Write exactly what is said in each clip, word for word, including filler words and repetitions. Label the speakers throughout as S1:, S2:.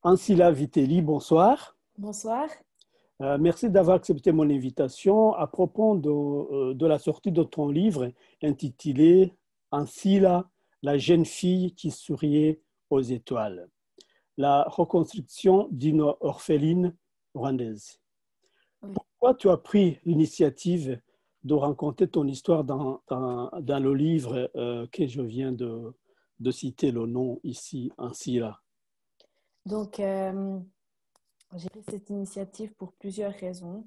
S1: Ancila Vitelli, bonsoir.
S2: Bonsoir.
S1: Euh, merci d'avoir accepté mon invitation à propos de, euh, de la sortie de ton livre intitulé Ancila, la jeune fille qui souriait aux étoiles, la reconstruction d'une orpheline rwandaise.
S2: Oui.
S1: Pourquoi tu as pris l'initiative de raconter ton histoire dans, dans, dans le livre euh, que je viens de, de citer le nom ici, Ancila?
S2: Donc, euh, j'ai pris cette initiative pour plusieurs raisons.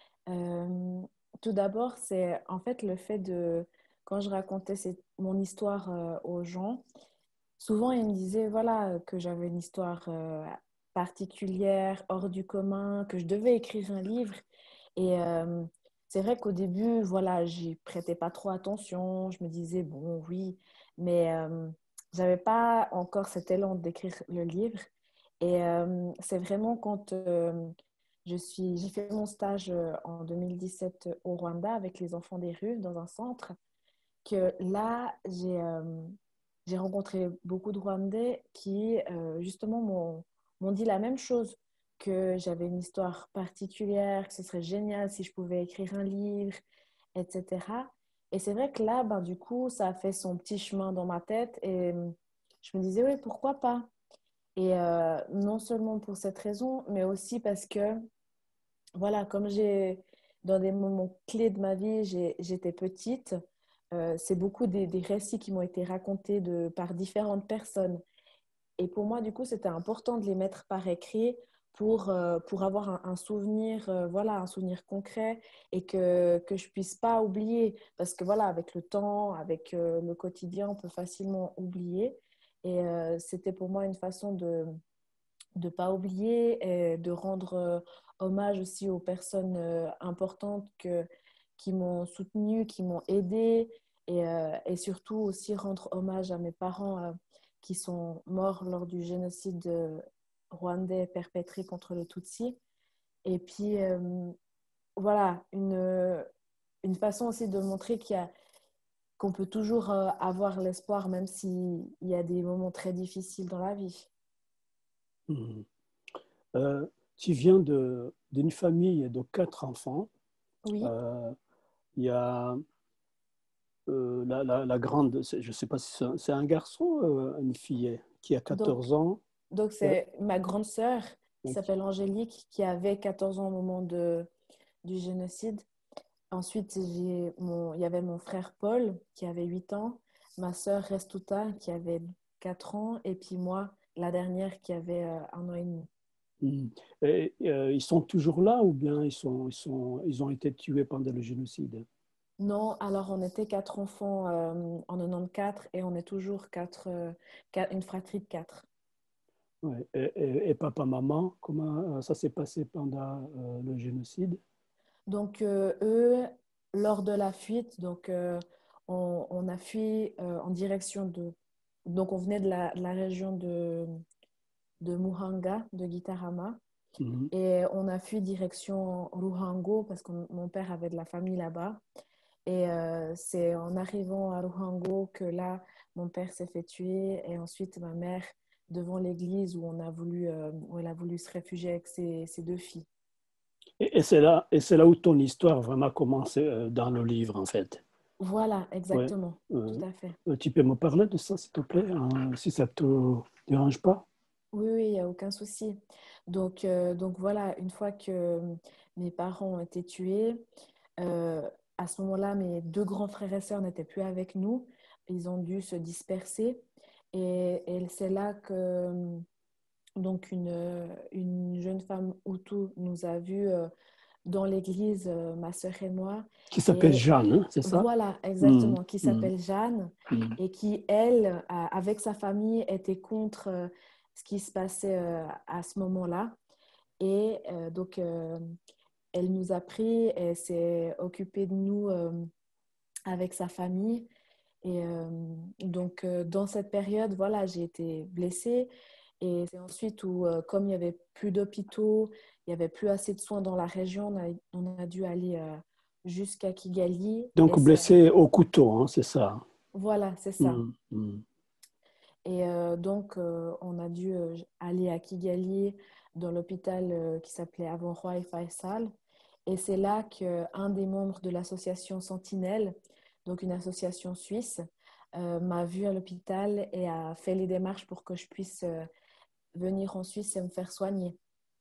S2: Euh, Tout d'abord, c'est en fait le fait de, quand je racontais cette- mon histoire euh, aux gens, souvent ils me disaient voilà, que j'avais une histoire euh, particulière, hors du commun, que je devais écrire un livre. Et euh, c'est vrai qu'au début, voilà, j'y prêtais pas trop attention. Je me disais, bon, oui, mais euh, j'avais pas encore cet élan d'écrire le livre. Et euh, c'est vraiment quand euh, je suis, j'ai fait mon stage euh, en deux mille dix-sept au Rwanda avec les enfants des rues dans un centre que là, j'ai euh, j'ai rencontré beaucoup de Rwandais qui, euh, justement, m'ont m'ont dit la même chose, que j'avais une histoire particulière, que ce serait génial si je pouvais écrire un livre, et cetera. Et c'est vrai que là, ben, du coup, ça a fait son petit chemin dans ma tête et euh, je me disais, oui, pourquoi pas? Et euh, non seulement pour cette raison, mais aussi parce que, voilà, comme j'ai, dans des moments clés de ma vie, j'ai- j'étais petite, euh, c'est beaucoup des, des récits qui m'ont été racontés de, par différentes personnes. Et pour moi, du coup, c'était important de les mettre par écrit pour, euh, pour avoir un, un souvenir, euh, voilà, un souvenir concret et que, que je puisse pas oublier. Parce que voilà, avec le temps, avec euh, le quotidien, on peut facilement oublier. Et euh, c'était pour moi une façon de ne pas oublier et de rendre euh, hommage aussi aux personnes euh, importantes que, qui m'ont soutenue, qui m'ont aidée et, euh, et surtout aussi rendre hommage à mes parents euh, qui sont morts lors du génocide euh, rwandais perpétré contre les Tutsis. Et puis euh, voilà, une, une façon aussi de montrer qu'il y a, qu'on peut toujours euh, avoir l'espoir même s'il y a des moments très difficiles dans la vie.
S1: Mhm. Euh, Tu viens de, d'une famille de quatre enfants.
S2: Oui,
S1: Euh, Il y a euh, la, la- la grande, c'est- je ne sais pas si c'est un, c'est un garçon ou une fille qui a
S2: donc
S1: quatorze ans.
S2: Donc,
S1: Euh,
S2: c'est ma grande sœur qui
S1: ok.
S2: s'appelle Angélique, qui avait quatorze ans au moment de, du génocide. Ensuite, j'ai mon, il y avait mon frère Paul, qui avait huit ans, ma sœur Restuta, qui avait quatre ans, et puis moi, la dernière, qui avait euh, un an et demi.
S1: Mhm. Et, euh, ils sont toujours là ou bien ils sont, ils sont, ils ont été tués pendant le génocide?
S2: Non, alors on était quatre enfants euh, en quatre-vingt-quatorze et on est toujours quatre, euh, quatre- une fratrie de quatre.
S1: Ouais. Et, et- et papa, maman, comment euh, ça s'est passé pendant euh, le génocide?
S2: Donc, euh, eux, lors de la fuite, donc, euh, on, on a fui euh, en direction de... Donc, on venait de la, de la région de, de Muhanga, de Gitarama,
S1: Mhm.
S2: et on a fui direction Ruhango parce que mon père avait de la famille là-bas. Et euh, c'est en arrivant à Ruhango que là, mon père s'est fait tuer, et ensuite ma mère devant l'église où, on a voulu, euh, où elle a voulu se réfugier avec ses, ses deux filles.
S1: Et, et c'est là, et c'est là où ton histoire vraiment commence euh, dans le livre, en fait.
S2: Voilà,
S1: Ouais.
S2: exactement,
S1: Euh,
S2: tout à fait.
S1: euh, tu peux me parler de ça, s'il te plaît, hein, si ça te dérange pas?
S2: Oui, oui, il n'y a aucun souci. Donc, euh, donc voilà, une fois que mes parents ont été tués, euh, à ce moment-là, mes deux grands frères et sœurs n'étaient plus avec nous. Ils ont dû se disperser. Et, et c'est là que donc une, une jeune femme Hutu nous a vus euh, dans l'église, euh, ma sœur et moi.
S1: Qui s'appelle
S2: Et
S1: Jeanne, hein, c'est ça?
S2: voilà,
S1: Mhm.
S2: exactement, qui
S1: Mhm.
S2: s'appelle Jeanne
S1: Mhm.
S2: et qui, elle, a- avec sa famille, était contre euh, ce qui se passait euh, à ce moment-là. Et euh, donc, euh, elle nous a pris, elle s'est occupée de nous euh, avec sa famille. Et euh, donc, euh, dans cette période, voilà, j'ai été blessée. Et c'est ensuite où, euh, comme il n'y avait plus d'hôpitaux, il n'y avait plus assez de soins dans la région, on a, on a dû aller euh, jusqu'à Kigali. Et
S1: Donc
S2: c'est
S1: blessé au couteau, hein, c'est ça?
S2: voilà, c'est ça.
S1: Mhm. Mhm.
S2: Et euh, donc, euh, on a dû euh, aller à Kigali, dans l'hôpital euh, qui s'appelait avant Roi et Faisal. Et c'est là qu'un des membres de l'association Sentinelle, donc une association suisse, euh, m'a vue à l'hôpital et a fait les démarches pour que je puisse euh, venir en Suisse et me faire soigner.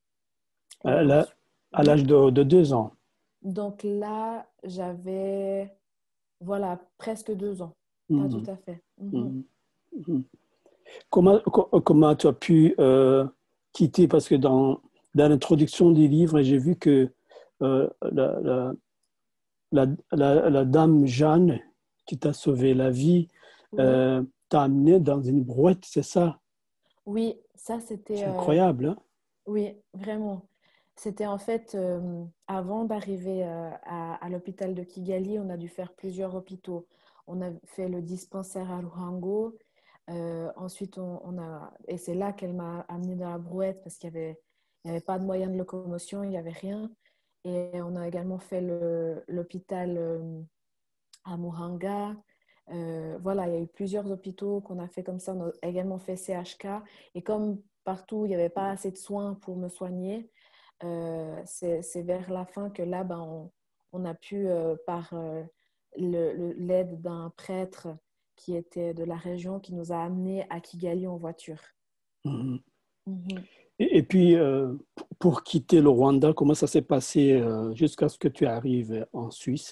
S2: Et
S1: À la-
S2: ensuite,
S1: à l'âge de, de deux ans.
S2: donc là, j'avais, voilà, presque deux ans. Pas tout
S1: Mhm,
S2: à fait. Mhm.
S1: mhm, mhm. Comment, co- comment tu as pu euh, quitter, parce que dans, dans l'introduction du livre, j'ai vu que euh, la, la, la, la- la dame Jeanne, qui t'a sauvé la vie,
S2: Oui,
S1: euh, t'a amené dans une brouette, c'est ça?
S2: oui, ça c'était,
S1: C'est
S2: euh,
S1: incroyable, hein?
S2: oui, vraiment. C'était en fait, euh, avant d'arriver euh, à, à l'hôpital de Kigali, on a dû faire plusieurs hôpitaux. On a fait le dispensaire à Luhango. Euh, ensuite, on, on a, et c'est là qu'elle m'a amenée dans la brouette parce qu'il n'y avait, il y avait pas de moyen de locomotion, il n'y avait rien. Et on a également fait le- l'hôpital euh, à Muhanga. Euh, voilà, il y a eu plusieurs hôpitaux qu'on a fait comme ça. On a également fait C H K. Et comme partout, il n'y avait pas assez de soins pour me soigner, euh, c'est, c'est vers la fin que là, ben, on, on a pu, euh, par euh, le- le- l'aide d'un prêtre qui était de la région, qui nous a amenés à Kigali en voiture.
S1: Mhm.
S2: Mhm.
S1: Et, et puis, euh, pour quitter le Rwanda, comment ça s'est passé euh, jusqu'à ce que tu arrives en Suisse?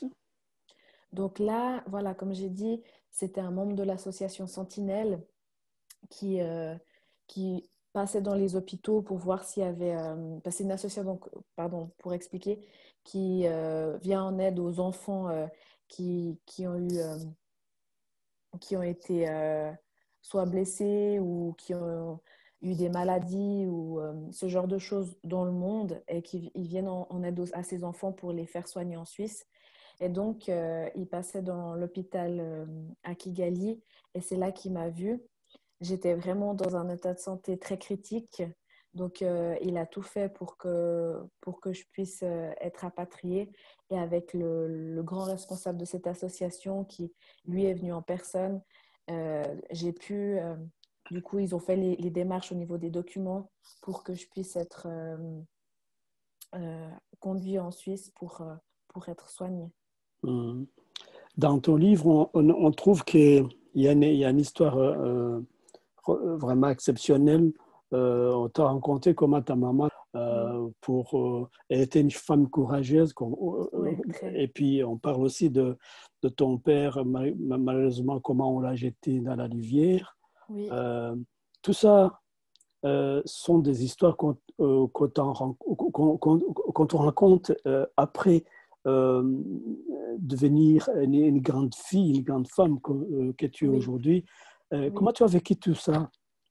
S2: Donc là, voilà, comme j'ai dit, c'était un membre de l'association Sentinelle qui, euh, qui passait dans les hôpitaux pour voir s'il y avait... Euh, parce que c'est une association, donc, pardon, pour expliquer, qui euh, vient en aide aux enfants euh, qui, qui ont eu... euh, qui ont été euh, soit blessés ou qui ont eu des maladies ou euh, ce genre de choses dans le monde et qui ils viennent en, en aide aux- à ces enfants pour les faire soigner en Suisse. Et donc, euh, il passait dans l'hôpital euh, à Kigali et c'est là qu'il m'a vue. J'étais vraiment dans un état de santé très critique. Donc, euh, il a tout fait pour que, pour que je puisse euh, être rapatriée. Et avec le, le grand responsable de cette association qui, lui, est venu en personne, euh, j'ai pu... euh, du coup, ils ont fait les, les démarches au niveau des documents pour que je puisse être euh, euh, conduite en Suisse pour, euh, pour être soignée.
S1: Mhm. Dans ton livre, on, on- on trouve qu'il y a une, il y a une histoire euh, euh, vraiment exceptionnelle. Euh, on t'a rencontré comment ta maman,
S2: Oui,
S1: euh, pour, euh, elle était une femme courageuse. qu'on- euh,
S2: ouais, très.
S1: et puis, on parle aussi de, de ton père, ma- malheureusement, comment on l'a jeté dans la rivière.
S2: Oui,
S1: Euh, Tout ça euh, sont des histoires qu'on euh, qu'on t'en rend- qu'on- qu'on- qu'on te raconte euh, après euh, devenir une, une grande fille, une grande femme que, euh, que tu es
S2: oui,
S1: aujourd'hui. Euh, comment
S2: oui.
S1: tu as vécu tout ça?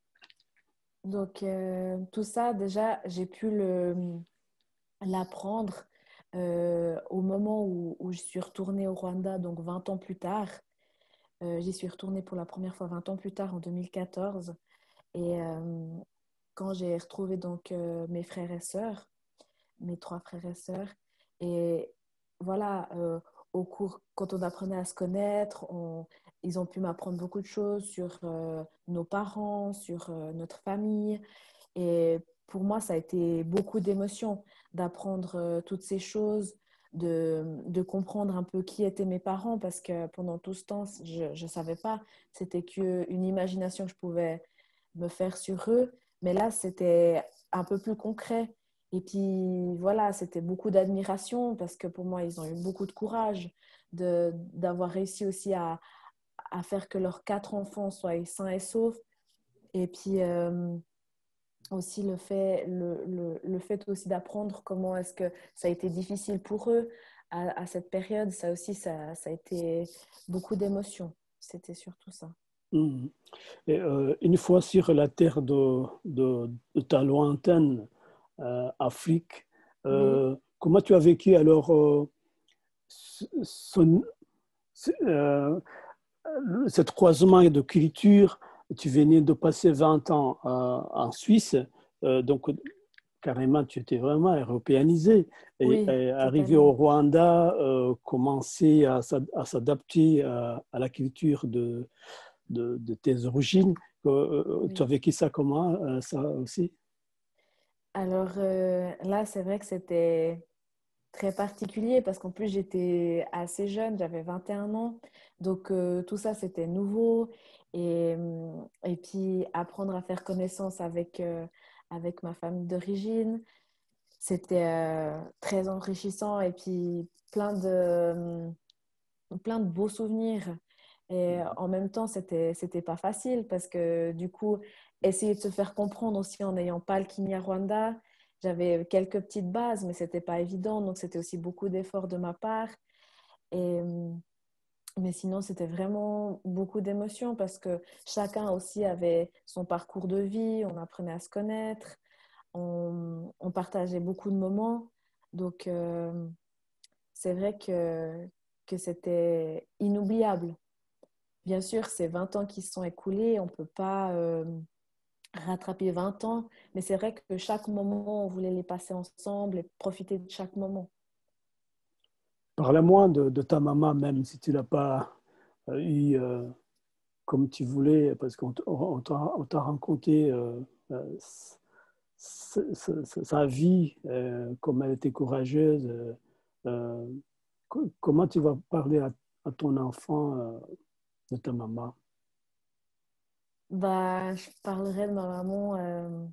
S2: Donc, euh, tout ça, déjà, j'ai pu le, l'apprendre euh, au moment où, où je suis retournée au Rwanda, donc vingt ans plus tard. Euh, j'y suis retournée pour la première fois vingt ans plus tard, en deux mille quatorze. Et euh, quand j'ai retrouvé donc euh, mes frères et sœurs, mes trois frères et sœurs, et voilà, euh, au cours, quand on apprenait à se connaître, on, ils ont pu m'apprendre beaucoup de choses sur euh, nos parents, sur euh, notre famille. Et pour moi, ça a été beaucoup d'émotions d'apprendre euh, toutes ces choses, de, de comprendre un peu qui étaient mes parents, parce que pendant tout ce temps, je ne savais pas. C'était qu'une imagination que je pouvais me faire sur eux. Mais là, c'était un peu plus concret. Et puis voilà, c'était beaucoup d'admiration parce que pour moi, ils ont eu beaucoup de courage de, d'avoir réussi aussi à, à faire que leurs quatre enfants soient sains et saufs. Et puis euh, aussi le fait, le, le, le fait aussi d'apprendre comment est-ce que ça a été difficile pour eux à, à cette période. Ça aussi, ça, ça a été beaucoup d'émotions. C'était surtout ça.
S1: Mhm. Et, euh, une fois sur la terre de, de, de ta lointaine euh, Afrique,
S2: Oui,
S1: euh, comment tu as vécu alors euh, ce, ce- ce- euh, cet croisement de culture? Tu venais de passer vingt ans euh, en Suisse, euh, donc carrément, tu étais vraiment européanisé. Et,
S2: oui,
S1: et arrivé au
S2: totalement.
S1: Rwanda, euh, commencer à, à s'adapter à, à, la culture de, de, de, tes origines. Euh, tu as
S2: Oui.
S1: vécu ça comment, euh, ça aussi?
S2: Alors euh, là, c'est vrai que c'était très particulier parce qu'en plus, j'étais assez jeune, j'avais vingt et un ans. Donc, euh, tout ça, c'était nouveau. Et, euh, et puis, apprendre à faire connaissance avec, euh, avec ma famille d'origine, c'était euh, très enrichissant. Et puis, plein de, euh, plein de beaux souvenirs. Et en même temps, c'était, c'était pas facile parce que du coup, essayer de se faire comprendre aussi en n'ayant pas le Kinyarwanda, j'avais quelques petites bases, mais c'était pas évident. Donc, c'était aussi beaucoup d'efforts de ma part. Et, mais sinon, c'était vraiment beaucoup d'émotions parce que chacun aussi avait son parcours de vie, on apprenait à se connaître, on, on partageait beaucoup de moments. Donc, euh, c'est vrai que, que c'était inoubliable. Bien sûr, c'est vingt ans qui se sont écoulés, on ne peut pas euh, rattraper vingt ans, mais c'est vrai que chaque moment, on voulait les passer ensemble et profiter de chaque moment.
S1: Parle-moi de, de ta maman, même si tu l'as pas euh, eu euh, comme tu voulais, parce qu'on t- on t'a on t'a raconté euh, euh, s- s- s- sa vie, euh, comme elle était courageuse. Euh, euh, co- comment tu vas parler à, à ton enfant euh, de ta maman?
S2: Bah, je parlerai de ma maman, euh,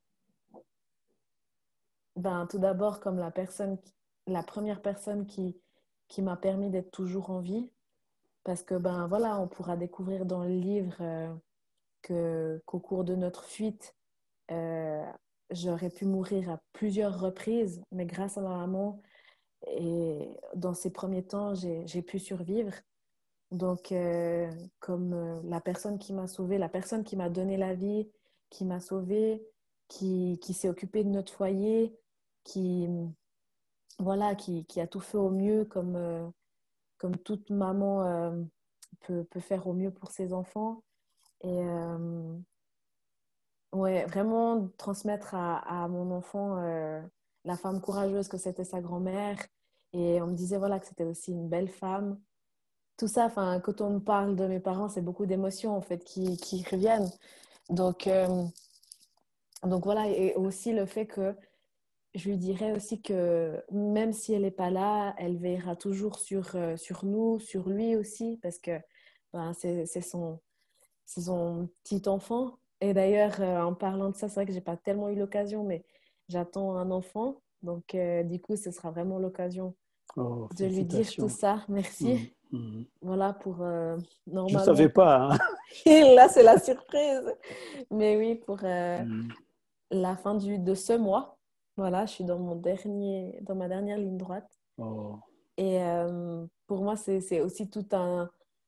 S2: ben, tout d'abord comme la personne, qui- la première personne qui, qui m'a permis d'être toujours en vie, parce que ben voilà, on pourra découvrir dans le livre euh, que qu'au cours de notre fuite, euh, j'aurais pu mourir à plusieurs reprises, mais grâce à ma maman, et dans ces premiers temps, j'ai, j'ai pu survivre. Donc, euh, comme euh, la personne qui m'a sauvée, la personne qui m'a donné la vie, qui m'a sauvée, qui, qui s'est occupée de notre foyer, qui, voilà, qui, qui a tout fait au mieux comme, euh, comme toute maman euh, peut, peut faire au mieux pour ses enfants. Et euh, ouais, vraiment transmettre à, à mon enfant euh, la femme courageuse que c'était sa grand-mère. Et on me disait voilà, que c'était aussi une belle femme. Tout ça, enfin, quand on me parle de mes parents, c'est beaucoup d'émotions en fait qui, qui reviennent. Donc, euh, donc voilà, et aussi le fait que je lui dirais aussi que même si elle n'est pas là, elle veillera toujours sur, euh, sur nous, sur lui aussi, parce que ben, c'est c'est son, c'est son petit enfant. Et d'ailleurs, euh, en parlant de ça, c'est vrai que j'ai pas tellement eu l'occasion, mais j'attends un enfant. Donc, euh, du coup, ce sera vraiment l'occasion
S1: Oh,
S2: de lui dire tout
S1: félicitations.
S2: ça. Merci.
S1: Mhm, mhm.
S2: Voilà pour euh,
S1: Je ne
S2: normalement
S1: savais
S2: pour
S1: pas, hein.
S2: là c'est la surprise. Mais oui, pour euh,
S1: Mhm.
S2: la fin du, de ce mois. Voilà, je suis dans mon dernier dans ma dernière ligne droite.
S1: Oh,
S2: Et euh, pour moi, c'est c'est aussi tout un,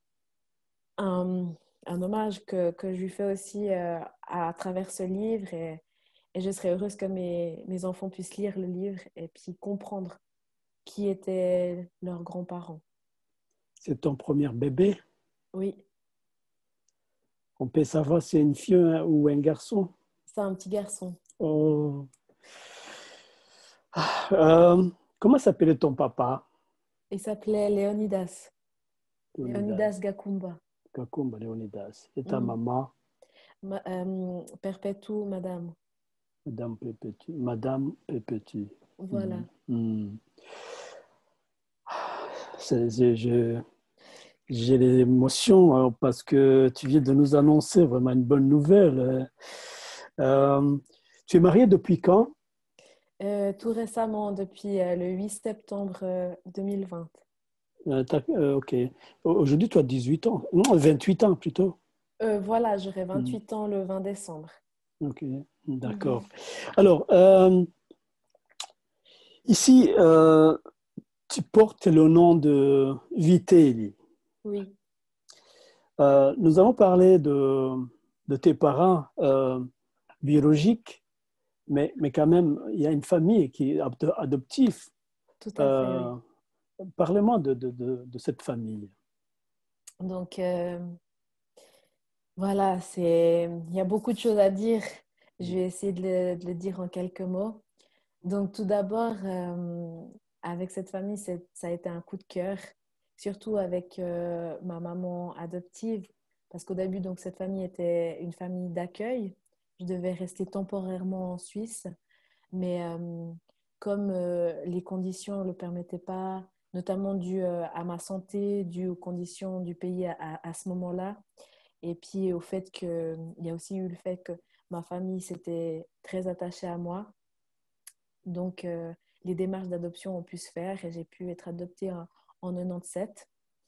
S2: un, un hommage que, que je lui fais aussi euh, à travers ce livre. Et, et je serais heureuse que mes, mes enfants puissent lire le livre et puis comprendre qui étaient leurs grands-parents.
S1: c'est ton premier bébé?
S2: Oui,
S1: On peut savoir si c'est une fille hein, ou un garçon?
S2: c'est un petit garçon.
S1: Oh. Euh, comment s'appelait ton papa?
S2: Il s'appelait Léonidas. Léonidas
S1: Leonidas,
S2: Gakumba.
S1: Kakumba Leonidas. Et ta
S2: Mhm.
S1: maman,
S2: Ma, euh, Perpétue, madame.
S1: Madame Pépetu. Madame Pépetu. Mhm,
S2: Voilà.
S1: mhm. C'est- c'est- je- J'ai l'émotion hein, parce que tu viens de nous annoncer vraiment une bonne nouvelle. Euh, tu es mariée depuis quand?
S2: Euh, tout récemment, depuis euh, le huit septembre euh, deux mille vingt.
S1: Euh, t'as- euh, ok. Aujourd'hui, tu as dix-huit ans. Non, vingt-huit ans plutôt.
S2: Euh, voilà, j'aurai
S1: Mhm,
S2: vingt-huit ans le vingt décembre.
S1: ok, d'accord.
S2: Mhm.
S1: Alors, euh, ici, euh, tu portes le nom de Vitelli.
S2: Oui,
S1: Euh, nous allons parler de, de tes parents euh, biologiques, mais, mais quand même, il y a une famille qui est ado- adoptive.
S2: tout à fait,
S1: Euh,
S2: oui.
S1: Parlez-moi de, de, de, de cette famille.
S2: Donc, euh, voilà, c'est... il y a beaucoup de choses à dire. Je vais essayer de le, de le dire en quelques mots. Donc, tout d'abord, euh, avec cette famille, c'est- ça a été un coup de cœur, surtout avec euh, ma maman adoptive, parce qu'au début, donc, cette famille était une famille d'accueil. Je devais rester temporairement en Suisse, mais euh, comme euh, les conditions ne le permettaient pas, notamment dû euh, à ma santé, dû aux conditions du pays à, à, à ce moment-là, et puis au fait que, il y a aussi eu le fait que ma famille s'était très attachée à moi. Donc, euh, les démarches d'adoption ont pu se faire et j'ai pu être adoptée en, en quatre-vingt-dix-sept.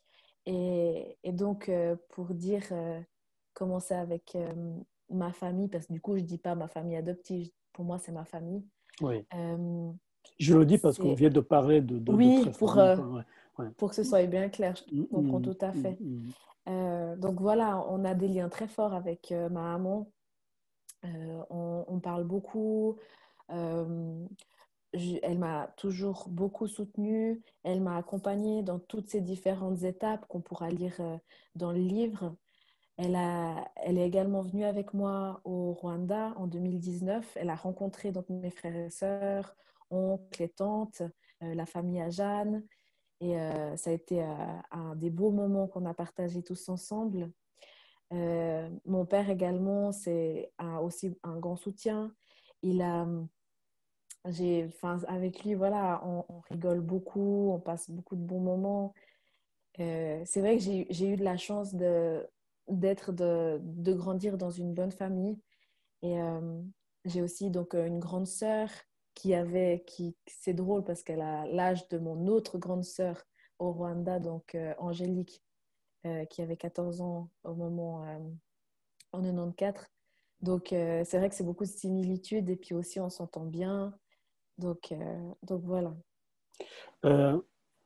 S2: Et, et donc, euh, pour dire euh, comment c'est avec euh, ma famille, parce que du coup, je ne dis pas ma famille adoptive, pour moi, c'est ma famille.
S1: Oui.
S2: Euh,
S1: Je le dis parce qu'on
S2: c'est...
S1: vient de parler de, de, de
S2: Oui,
S1: ta
S2: pour,
S1: famille,
S2: euh,
S1: quoi. Ouais, ouais.
S2: pour que ce soit bien clair, je
S1: Mm,
S2: comprends
S1: mm,
S2: tout à
S1: mm,
S2: fait.
S1: mm.
S2: Euh, donc voilà, on a des liens très forts avec euh, ma maman. Euh, on, on parle beaucoup. Euh, je- elle m'a toujours beaucoup soutenue. Elle m'a accompagnée dans toutes ces différentes étapes qu'on pourra lire euh, dans le livre. Elle a, elle est également venue avec moi au Rwanda en deux mille dix-neuf. Elle a rencontré donc mes frères et sœurs, oncles et tantes, euh, la famille à Jeanne. Et euh, ça a été euh, un des beaux moments qu'on a partagés tous ensemble. Euh, mon père également, c'est un- aussi un grand soutien. Il a, j'ai, enfin, avec lui, voilà, on, on rigole beaucoup, on passe beaucoup de bons moments. Euh, c'est vrai que j'ai, j'ai eu de la chance de, d'être, de, de grandir dans une bonne famille. Et euh, j'ai aussi donc euh, une grande sœur qui avait, qui, c'est drôle parce qu'elle a l'âge de mon autre grande sœur au Rwanda, donc euh, Angélique, euh, qui avait quatorze ans au moment, euh, en quatre-vingt-quatorze. Donc euh, c'est vrai que c'est beaucoup de similitudes et puis aussi on s'entend bien. Donc, euh, donc voilà.
S1: Euh,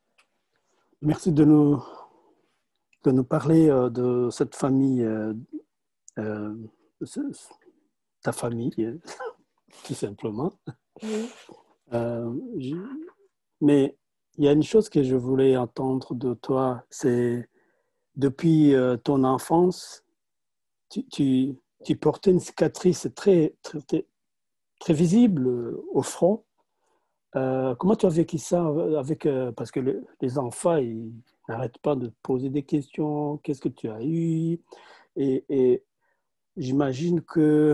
S1: merci de nous, de nous parler euh, de cette famille, euh, euh, ce- ta famille, euh, tout simplement.
S2: Oui.
S1: Euh, je- mais il y a une chose que je voulais entendre de toi, c'est depuis euh, ton enfance, tu, tu, tu portais une cicatrice très, très, très, très visible euh, au front. Euh, comment tu as vécu ça avec, euh, parce que le- les enfants, ils n'arrêtent pas de te poser des questions. Qu'est-ce que tu as eu? Et, et j'imagine que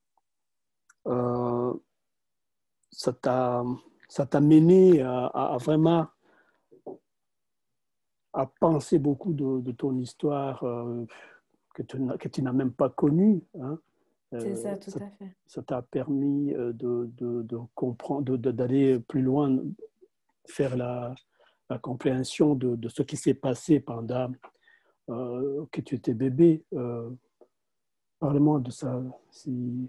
S1: euh, ça t'a, ça t'a mené à, à- à vraiment à penser beaucoup de, de ton histoire euh, que tu, n'as- que tu n'as même pas connue, hein.
S2: C'est
S1: Euh,
S2: ça, tout
S1: ça,
S2: à fait.
S1: ça t'a permis euh, de, de, de comprendre, de- de- d'aller plus loin, faire la, la compréhension de, de ce qui s'est passé pendant euh, que tu étais bébé. Euh, parle-moi de ça, si,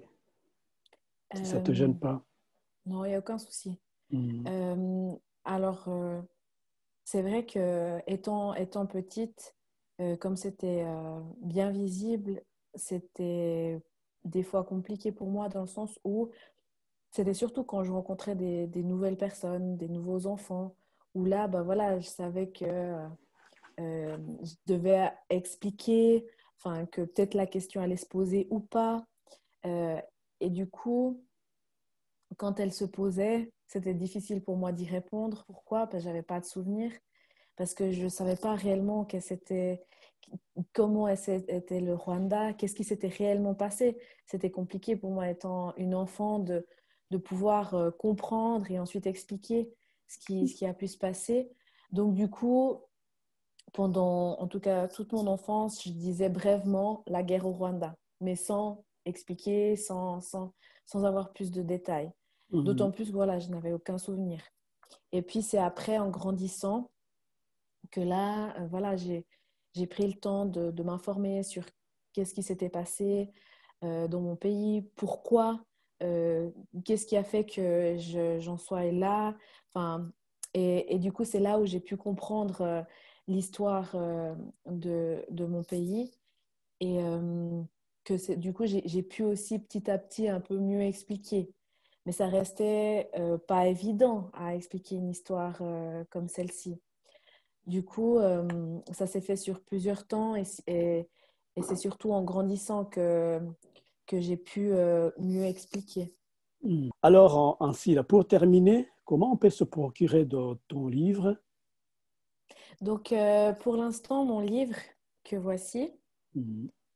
S1: si ça ne te
S2: Euh,
S1: gêne pas.
S2: non, il n'y a aucun souci.
S1: Mm.
S2: Euh, alors, euh, c'est vrai que étant, étant petite, euh, comme c'était euh, bien visible, c'était des fois compliqué pour moi dans le sens où c'était surtout quand je rencontrais des, des nouvelles personnes, des nouveaux enfants, où là, bah voilà, je savais que euh, je devais expliquer, enfin, que peut-être la question allait se poser ou pas. Euh, et du coup, quand elle se posait, c'était difficile pour moi d'y répondre. Pourquoi? Parce que j'avais pas de souvenir, parce que je savais pas réellement qu'elle s'était, comment était le Rwanda, qu'est-ce qui s'était réellement passé. C'était compliqué pour moi, étant une enfant, de, de pouvoir euh, comprendre et ensuite expliquer ce qui, ce qui a pu se passer. Donc du coup, pendant, en tout cas, toute mon enfance, je disais brièvement la guerre au Rwanda, mais sans expliquer, sans, sans, sans avoir plus de détails.
S1: Mm.
S2: D'autant plus que voilà, je n'avais aucun souvenir. Et puis c'est après, en grandissant, que là, euh, voilà, j'ai, j'ai pris le temps de, de m'informer sur qu'est-ce qui s'était passé euh, dans mon pays, pourquoi, euh, qu'est-ce qui a fait que je, j'en sois là. Enfin, et, et du coup, c'est là où j'ai pu comprendre euh, l'histoire euh, de, de mon pays. Et euh, que c'est, du coup, j'ai, j'ai pu aussi petit à petit un peu mieux expliquer. Mais ça restait euh, pas évident à expliquer une histoire euh, comme celle-ci. Du coup, euh, ça s'est fait sur plusieurs temps et, et, et c'est surtout en grandissant que, que j'ai pu euh, mieux expliquer.
S1: Mm. Alors, en- ainsi, là, pour terminer, comment on peut se procurer de ton livre?
S2: Donc, euh, pour l'instant, mon livre que voici,
S1: Mm.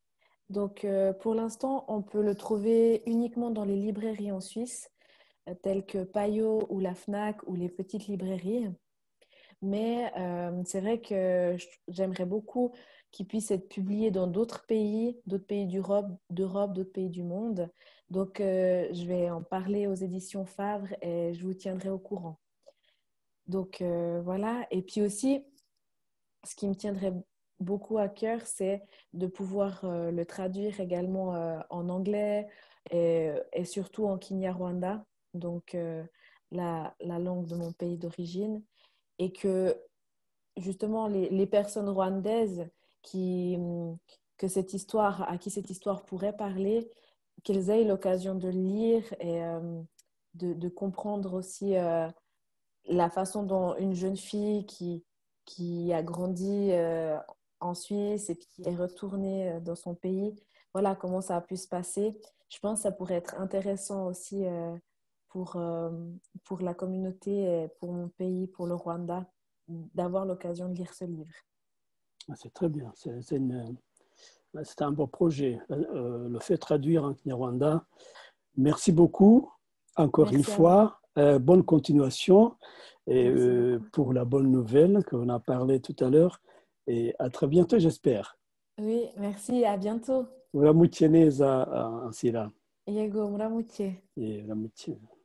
S2: Donc, euh, pour l'instant, on peut le trouver uniquement dans les librairies en Suisse, euh, telles que Payot ou la Fnac ou les petites librairies. Mais euh, c'est vrai que j'aimerais beaucoup qu'il puisse être publié dans d'autres pays, d'autres pays d'Europe, d'Europe, d'autres pays du monde. Donc, euh, je vais en parler aux éditions Favre et je vous tiendrai au courant. Donc, euh, voilà. Et puis aussi, ce qui me tiendrait beaucoup à cœur, c'est de pouvoir euh, le traduire également euh, en anglais et, et surtout en Kinyarwanda, donc euh, la, la langue de mon pays d'origine, et que justement les, les personnes rwandaises qui, que cette histoire, à qui cette histoire pourrait parler, qu'elles aient l'occasion de le lire et euh, de, de comprendre aussi euh, la façon dont une jeune fille qui, qui a grandi euh, en Suisse et puis qui est retournée euh, dans son pays, voilà comment ça a pu se passer. Je pense que ça pourrait être intéressant aussi euh, pour, euh, pour la communauté, et pour mon pays, pour le Rwanda, d'avoir l'occasion de lire ce livre.
S1: C'est très bien, c'est c'est une- c'est un beau projet. Euh, le fait de traduire en Kinyarwanda. Merci beaucoup, encore une
S2: Merci à vous.
S1: fois. Euh, bonne continuation et,
S2: Merci
S1: euh,
S2: beaucoup.
S1: pour la bonne nouvelle qu'on a parlé tout à l'heure. Et à très bientôt, j'espère.
S2: Oui, merci. À bientôt.
S1: Uramutse neza, Ansila.
S2: Yego, muramuke.
S1: Et uramutse.